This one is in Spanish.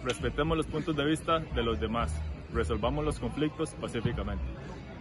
respetemos los puntos de vista de los demás, resolvamos los conflictos pacíficamente.